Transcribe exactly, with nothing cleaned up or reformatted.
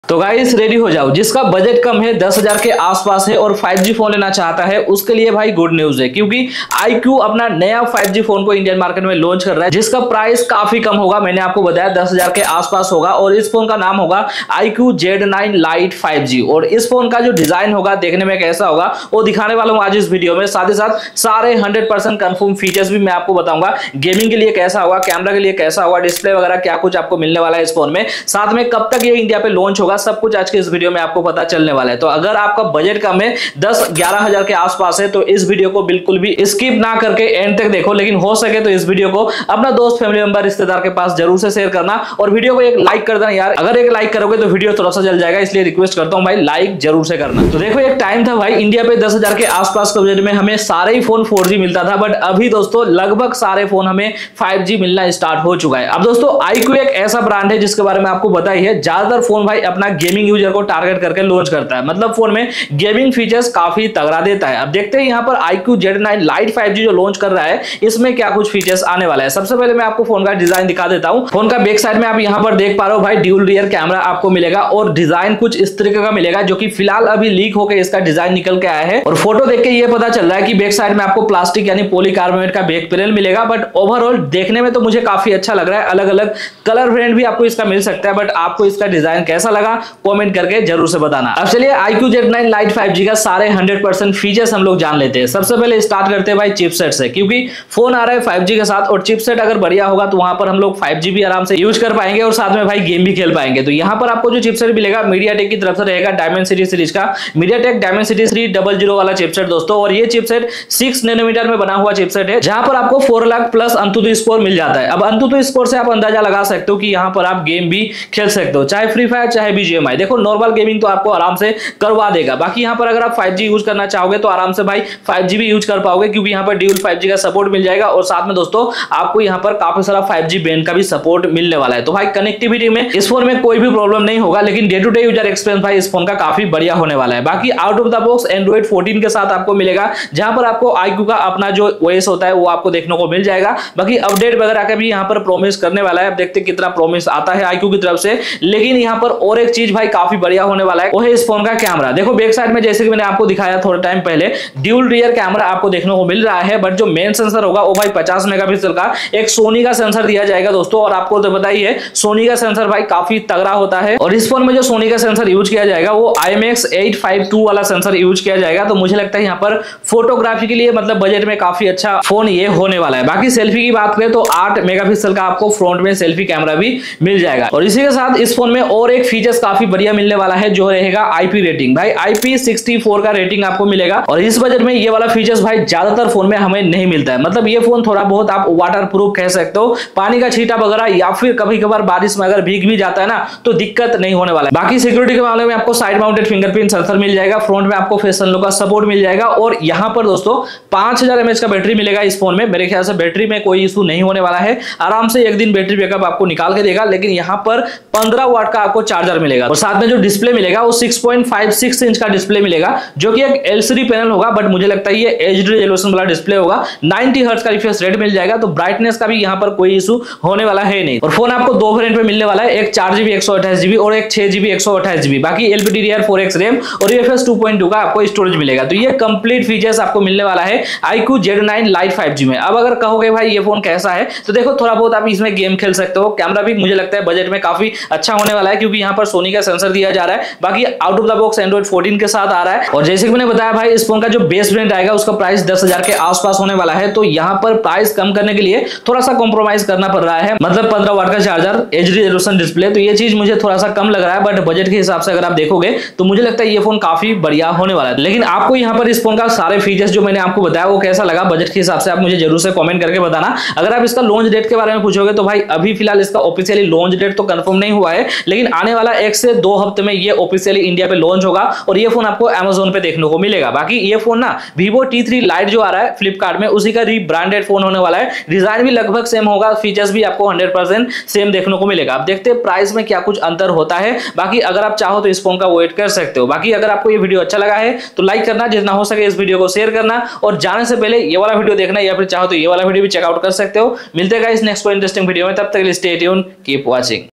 तो guys ready हो जाओ, जिसका बजट कम है, दस हजार के आसपास है और फाइव जी फोन लेना चाहता है उसके लिए भाई गुड न्यूज है, क्योंकि आई क्यू अपना नया फाइव जी फोन को इंडियन मार्केट में लॉन्च कर रहा है, जिसका प्राइस काफी कम होगा। मैंने आपको बताया दस हजार के आसपास होगा और इस फोन का नाम होगा iQOO Z nine lite five G. और इस फोन का जो डिजाइन होगा, देखने में कैसा होगा, वो दिखाने वाला हूं आज इस वीडियो में। साथ ही साथ सारे हंड्रेड परसेंट कंफर्म फीचर्स भी मैं आपको बताऊंगा। गेमिंग के लिए कैसा होगा, कैमरा के लिए कैसा होगा, डिस्प्ले वगैरह क्या कुछ आपको मिलने वाला है इस फोन में, साथ में कब तक ये इंडिया पे लॉन्च होगा, सब कुछ आज के इस वीडियो में आपको पता चलने वाला है। तो अगर आपका बजट कम है, दस ग्यारह हजार के आसपास है, तो इस वीडियो को बिल्कुल भी स्किप ना करके एंड तक देखो। लेकिन हो सके तो इस वीडियो को अपना दोस्त, फैमिली मेंबर, रिश्तेदार के पास जरूर से शेयर करना और वीडियो को एक लाइक कर देना यार। अगर एक लाइक करोगे तो वीडियो थोड़ा सा जल जाएगा, इसलिए रिक्वेस्ट करता हूं भाई लाइक जरूर से करना। तो देखो, एक टाइम था भाई इंडिया पे दस हजार के आसपास के बजट में हमें सारे ही फोन फोर जी मिलता था, बट अभी दोस्तों लगभग सारे फोन हमें फाइव जी मिलना स्टार्ट हो चुका है। अब दोस्तों आई क्यू एक ऐसा ब्रांड है जिसके बारे में आपको पता ही है, ज्यादातर फोन भाई अपना गेमिंग यूजर को टारगेट करके लॉन्च करता है, मतलब फोन में गेमिंग फीचर्स काफी तगड़ा देता है। अब देखते हैं यहाँ पर iQOO Z nine lite five G जो लॉन्च कर रहा है, इसमें क्या कुछ फीचर्स आने वाला है। सबसे पहले मैं आपको फोन का डिजाइन दिखा देता हूं। फोन का बैक साइड में आप यहाँ पर देख पा रहे हो भाई, ड्यूल रियर कैमरा आपको मिलेगा और डिजाइन कुछ इस तरीके का मिलेगा, जो कि फिलहाल अभी लीक होकर इसका डिजाइन निकल के आया है। और फोटो देख के ये पता चल रहा है कि बैक साइड में आपको प्लास्टिक यानी पॉलीकार्बोनेट का बैक पैनल मिलेगा, बट ओवरऑल देखने में तो मुझे काफी अच्छा लग रहा है। अलग अलग कलर वेरिएंट भी आपको इसका मिल सकता है, बट आपको इसका डिजाइन कैसा लगा कमेंट करके जरूर से बताना। अब चलिए iQOO Z nine lite five G का सारे हंड्रेड परसेंट फीचर्स हम लोग जान लेते हैं। सबसे पहले स्टार्ट करते हैं भाई चिपसेट से, क्योंकि फोन आ रहा है फाइव जी के साथ और चिपसेट अगर बढ़िया होगा तो वहां पर हम लोग फाइव जी भी आराम से यूज कर पाएंगे और साथ में भाई गेम भी खेल पाएंगे। तो यहाँ पर आपको जो चिपसेट मिलेगा मीडियाटेक की तरफ से रहेगा, डायमेंसिटी सीरीज का MediaTek Dimensity three double zero वाला चिपसेट दोस्तों। और ये चिपसेट सिक्स नैनोमीटर में बना हुआ चिपसेट है, जहां पर आपको four lakh plus AnTuTu score मिल जाता है। अब अंतुतु स्कोर से आप अंदाजा लगा सकते हो कि यहाँ पर आप गेम भी खेल सकते हो, चाहे फ्री फायर चाहे बीजीएमआई। देखो नॉर्मल गेमिंग तो आपको आराम से करवा देगा, बाकी यहाँ पर अगर आप फाइव जी यूज करना चाहोगे तो आराम से भाई फाइव जी भी यूज कर पाओगे, क्योंकि यहाँ पर ड्यूल फाइव जी का सपोर्ट मिल जाएगा और साथ में दोस्तों आपको यहाँ पर काफी सारा फाइव जी बैंड का भी सपोर्ट मिलने वाला है। तो भाई कनेक्टिविटी में इस फोन में कोई भी प्रॉब्लम नहीं होगा, लेकिन day to day user experience भाई इस फोन का काफी बढ़िया होने वाला है। बाकी out of the box Android fourteen के साथ आपको मिलेगा, जहां पर आपको आई क्यू का अपना जो ओएस होता है वो आपको देखने को मिल जाएगा। बाकी अपडेट वगैरह का भी यहाँ पर प्रॉमिस करने वाला है, अब देखते कितना प्रॉमिस आता है आई क्यू की तरफ से। लेकिन यहाँ पर और एक चीज भाई काफी बढ़िया होने वाला है, वो है इस फोन का कैमरा। देखो बैक साइड में जैसे कि मैंने आपको दिखाया थोड़ा टाइम पहले, ड्यूल रियर कैमरा आपको देखने को मिल रहा है, बट जो मेन सेंसर होगा वो भाई पचास मेगापिक्सल का एक सोनी का सेंसर दिया जाएगा दोस्तों। और आपको तो पता ही है सोनी का सेंसर भाई काफी तगड़ा होता है, और इस फोन में जो सोनी का सेंसर यूज किया जाएगा वो I M X eight five two वाला सेंसर यूज किया जाएगा। तो मुझे लगता है यहाँ पर फोटोग्राफी के लिए मतलब बजट में काफी अच्छा फोन ये होने वाला है। बाकी सेल्फी की बात करें तो आठ मेगापिक्सल का आपको फ्रंट में सेल्फी कैमरा भी मिल जाएगा। और इसी के साथ इस फोन में और एक फीचर्स काफी बढ़िया मिलने वाला है, जो रहेगा आईपी रेटिंग। भाई आई पी सिक्सटी फोर का रेटिंग आपको मिलेगा, और इस बजट में ये वाला फीचर्स भाई ज्यादातर फोन में हमें नहीं मिलता है। मतलब ये फोन थोड़ा बहुत आप वाटर प्रूफ कह सकते हो, पानी का छींटा वगैरह या फिर कभी कभार बारिश में अगर भीग भी जाता है ना तो दिक्कत नहीं होने वाला है। बाकी सिक्योरिटी के मामले में आपको साइड माउंटेड फिंगरप्रिंट सेंसर मिल जाएगा, फ्रंट में आपको फेस अनलॉक का सपोर्ट मिल जाएगा, और यहाँ पर दोस्तों पांच हजार एमएच का बैटरी मिलेगा इस फोन में। मेरे ख्याल से बैटरी में कोई इशू नहीं होने वाला है, आराम से एक दिन बैटरी बैकअप आपको निकाल के देगा। लेकिन यहाँ पर पंद्रह वाट का आपको चार्जर मिलेगा, और साथ में जो डिस्प्ले मिलेगा वो six point five six inch का डिस्प्ले मिलेगा, जो कि एक एलसीडी पैनल होगा, बट मुझे लगता है ये एचडी रेजोल्यूशन वाला डिस्प्ले होगा। नाइंटी हर्ट्ज का रिफ्रेश रेट मिल जाएगा, तो ब्राइटनेस का भी यहाँ पर कोई इशू होने वाला है नहीं। और फोन आपको दो वेरिएंट में मिलने वाला है, एक चार जीबी एक सौ अट्ठाईस जीबी और एक छह जीबी एक सौ अट्ठाईस जीबी। बाकी एलपीडीडीआर फोर एक्स रैम और यूएफएस टू पॉइंट टू का आपको स्टोरेज मिलेगा। तो ये कंप्लीट फीचर्स आपको मिलने वाला है iQOO Z nine lite five G में। अब अगर कहोगे भाई ये फोन कैसा है, तो देखो थोड़ा बहुत आप इसमें गेम खेल सकते हो। कैमरा भी मुझे लगता है बजट में काफी अच्छा होने वाला है, क्योंकि यहाँ पर सोनी का सेंसर दिया जा रहा है। बाकी out of the box Android fourteen के साथ आ रहा है, और जैसे कि मैंने बताया भाई इस फोन का जो बेस वेरिएंट आएगा उसका प्राइस दस हजार के आसपास होने वाला है। तो यहाँ पर प्राइस कम करने के लिए थोड़ा सा कॉम्प्रोमाइज करना पड़ रहा है, मतलब पंद्रह वाट का चार्जर, एचडी रेजोल्यूशन डिस्प्ले, तो ये चीज मुझे थोड़ा सा कम लग रहा है। बट बजट के हिसाब से अगर आप देखोगे तो मुझे लगता है ये फोन काफी बढ़िया होने वाला है। लेकिन आपको यहाँ पर इस फोन का सारे फीचर्स जो मैंने आपको बताया वो कैसा लगा बजट के हिसाब से, आप मुझे जरूर से कमेंट करके बताना। अगर आप इसका लॉन्च डेट के बारे में पूछोगे तो भाई अभी फिलहाल इसका ऑफिशियली लॉन्च डेट तो कंफर्म नहीं हुआ है, लेकिन आने वाला एक से दो हफ्ते में ये ऑफिशियली इंडिया पे लॉन्च होगा और ये फोन आपको अमेज़न पे देखने को मिलेगा। बाकी ये फोन ना Vivo टी थ्री लाइट जो आ रहा है फ्लिपकार्ट में, उसी का रीब्रांडेड फोन होने वाला है। डिजाइन भी लगभग सेम होगा, फीचर्स भी आपको हंड्रेड परसेंट सेम देखने को मिलेगा। आप देखते हैं प्राइस में क्या कुछ अंतर होता है। बाकी अगर आप चाहो तो इस फोन का वेट कर सकते हो। बाकी अगर आपको ये वीडियो अच्छा लगा है तो लाइक करना, जितना हो सके इस वीडियो को शेयर करना, और जाने से पहले ये वाला वीडियो देखना, या फिर चाहो तो ये वाला वीडियो भी चेकआउट कर सकते हो। मिलते हैं गाइस नेक्स्ट कोई इंटरेस्टिंग वीडियो में, तब तक के लिए स्टे ट्यून्ड, कीप वॉचिंग।